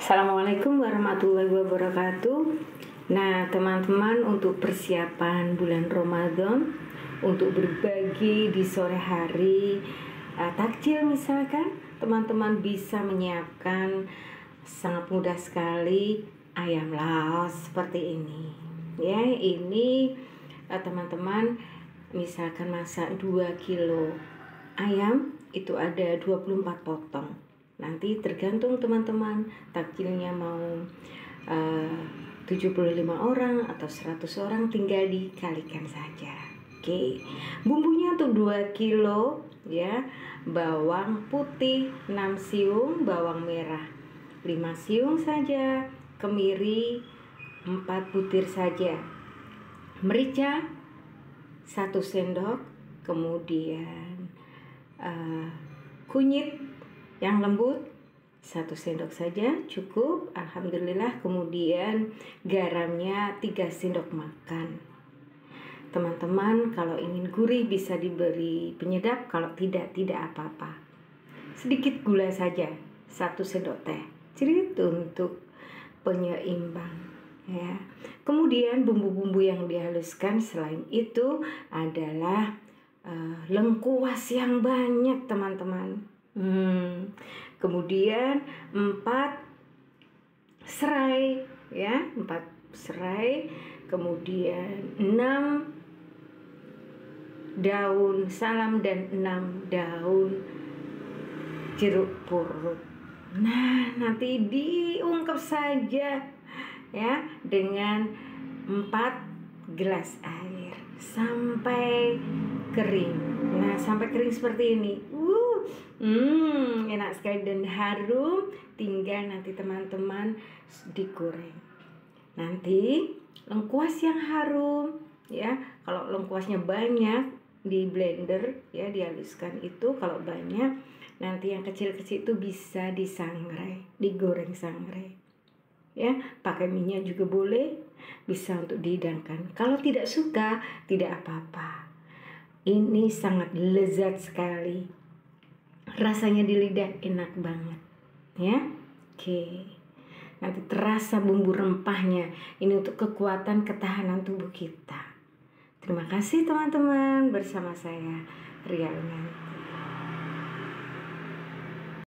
Assalamualaikum warahmatullahi wabarakatuh. Nah, teman-teman, untuk persiapan bulan Ramadan, untuk berbagi di sore hari takjil misalkan, teman-teman bisa menyiapkan sangat mudah sekali ayam laos seperti ini. Ya, ini teman-teman misalkan masak 2 kilo ayam, itu ada 24 potong. Nanti tergantung teman-teman takjilnya mau 75 orang atau 100 orang, tinggal dikalikan saja. Oke. Bumbunya untuk 2 kilo ya. Bawang putih 6 siung, bawang merah 5 siung saja, kemiri 4 butir saja. Merica 1 sendok, kemudian kunyit yang lembut 1 sendok saja cukup, alhamdulillah. Kemudian garamnya 3 sendok makan. Teman-teman kalau ingin gurih bisa diberi penyedap, kalau tidak apa-apa. Sedikit gula saja 1 sendok teh, jadi itu untuk penyeimbang ya. Kemudian bumbu-bumbu yang dihaluskan selain itu adalah lengkuas yang banyak teman-teman. Kemudian 4 serai ya, 4 serai, kemudian 6 daun salam dan 6 daun jeruk purut. Nah, nanti diungkep saja ya dengan 4 gelas air sampai kering. Nah, sampai kering seperti ini. Enak sekali dan harum. Tinggal nanti teman-teman digoreng. Nanti lengkuas yang harum ya. Kalau lengkuasnya banyak di blender ya, dihaluskan itu. Kalau banyak nanti yang kecil-kecil itu bisa disangrai, digoreng sangrai ya. Pakai minyak juga boleh, bisa untuk dihidangkan. Kalau tidak suka tidak apa-apa. Ini sangat lezat sekali. Rasanya di lidah enak banget ya. Oke. Nanti terasa bumbu rempahnya. Ini untuk kekuatan ketahanan tubuh kita. Terima kasih teman-teman, bersama saya Ria Unanti.